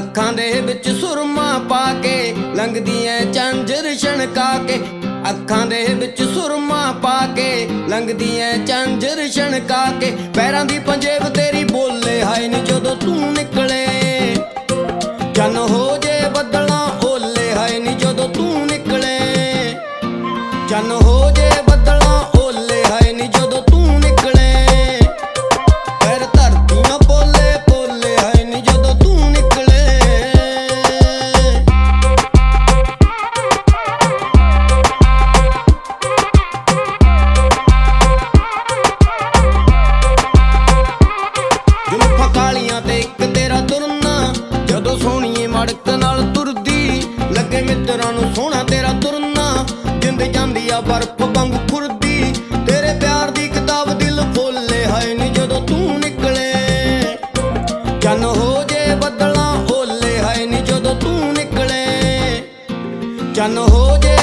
ਅੱਖਾਂ ਦੇ ਵਿੱਚ ਸੁਰਮਾ ਪਾ ਕੇ ਲੰਘਦੀਆਂ ਝਾਂਜਰ ਛਣਕਾ ਕੇ, ਅੱਖਾਂ ਦੇ ਵਿੱਚ ਸੁਰਮਾ ਪਾ ਕੇ ਲੰਘਦੀਆਂ ਝਾਂਜਰ ਛਣਕਾ ਕੇ, ਪੈਰਾਂ ਦੀ ਪੰਜੇਬ ਤੇਰੀ ਬੋਲੇ ਹਾਏ ਨੀ ਜਦੋਂ ਤੂੰ ਨਿਕਲੇ, ਚੰਨ ਹੋ ਜੇ ਬੱਦਲਾਂ ਓਲੇ ਹਾਏ ਨੀ ਜਦੋਂ ਤੂੰ ਨਿਕਲੇ, ਚੰਨ ਹੋ ਜੇ ਬੱਦਲਾਂ ਓਲੇ ਹਾਏ ਨੀ ਜਦੋਂ ਤੂੰ ਨਿਕਲੇ, ਫਿਰ ਧਰਤੀਆਂ ਪੋਲੇ ਪੋਲੇ ਹਾਏ ਨੀ ਜਦੋਂ ਤੂੰ ਨਿਕਲੇ। ਜੁਲਫਾਂ ਕਾਲੀਆਂ ਤੇ ਇੱਕ ਤੇਰਾ ਤੁਰਨਾ, ਜਦੋਂ ਸੋਹਣੀਏ ਮੜਕ ਨਾਲ ਤੁਰਦੀ, ਲੱਗੇ ਮਿੱਤਰਾਂ ਨੂੰ ਸੋਹਣਾ ਤੇਰਾ ਤੁਰਨਾ, ਜਿੰਦ ਜਾਂਦੀ ਆ ਬਰਫ਼ ਵਾਂਗ ਖੁਰਦੀ, ਤੇਰੇ ਪਿਆਰ ਦੀ ਕਿਤਾਬ ਦਿਲ ਖੋਲੇ ਹਾਏ ਨੀ ਜਦੋਂ ਤੂੰ ਨਿਕਲੇ, ਚੰਨ ਹੋ ਜੇ ਬੱਦਲਾਂ ਓਲੇ ਹਾਏ ਨੀ ਜਦੋਂ ਤੂੰ ਨਿਕਲੇ, ਚੰਨ ਹੋ ਜੇ